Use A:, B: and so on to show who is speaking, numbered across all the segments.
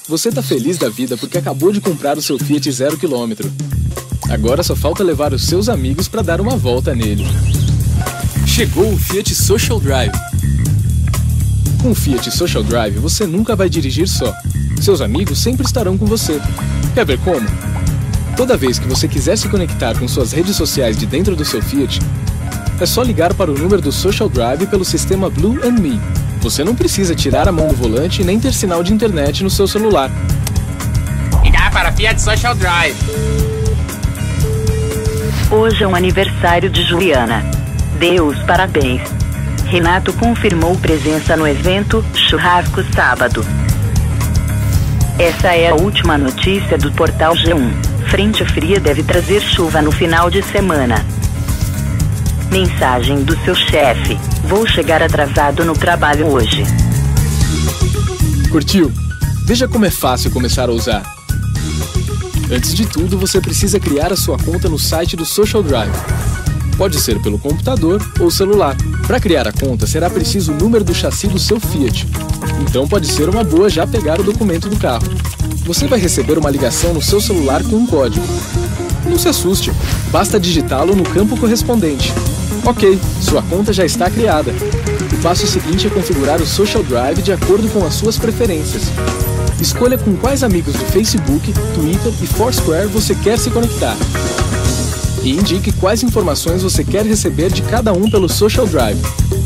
A: Você tá feliz da vida porque acabou de comprar o seu Fiat 0 km. Agora só falta levar os seus amigos para dar uma volta nele.
B: Chegou o Fiat Social Drive.
A: Com o Fiat Social Drive, você nunca vai dirigir só. Seus amigos sempre estarão com você. Quer ver como? Toda vez que você quiser se conectar com suas redes sociais de dentro do seu Fiat, é só ligar para o número do Social Drive pelo sistema Blue & Me. Você não precisa tirar a mão do volante nem ter sinal de internet no seu celular.
C: Ligar para Fiat Social Drive.
D: Hoje é o aniversário de Juliana. Dê os parabéns. Renato confirmou presença no evento Churrasco sábado. Essa é a última notícia do portal G1. Frente fria deve trazer chuva no final de semana. Mensagem do seu chefe. Vou chegar atrasado no trabalho hoje.
A: Curtiu? Veja como é fácil começar a usar. Antes de tudo, você precisa criar a sua conta no site do Social Drive. Pode ser pelo computador ou celular. Para criar a conta, será preciso o número do chassi do seu Fiat. Então pode ser uma boa já pegar o documento do carro. Você vai receber uma ligação no seu celular com um código. Não se assuste, basta digitá-lo no campo correspondente. Ok, sua conta já está criada. O passo seguinte é configurar o Social Drive de acordo com as suas preferências. Escolha com quais amigos do Facebook, Twitter e Foursquare você quer se conectar. E indique quais informações você quer receber de cada um pelo Social Drive.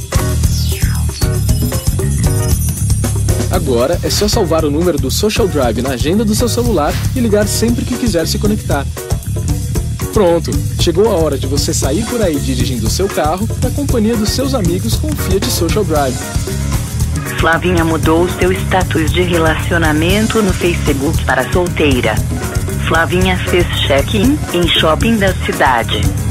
A: Agora é só salvar o número do Social Drive na agenda do seu celular e ligar sempre que quiser se conectar. Pronto, chegou a hora de você sair por aí dirigindo o seu carro na companhia dos seus amigos com o Fiat Social Drive.
D: Flavinha mudou o seu status de relacionamento no Facebook para solteira. Flavinha fez check-in em shopping da cidade.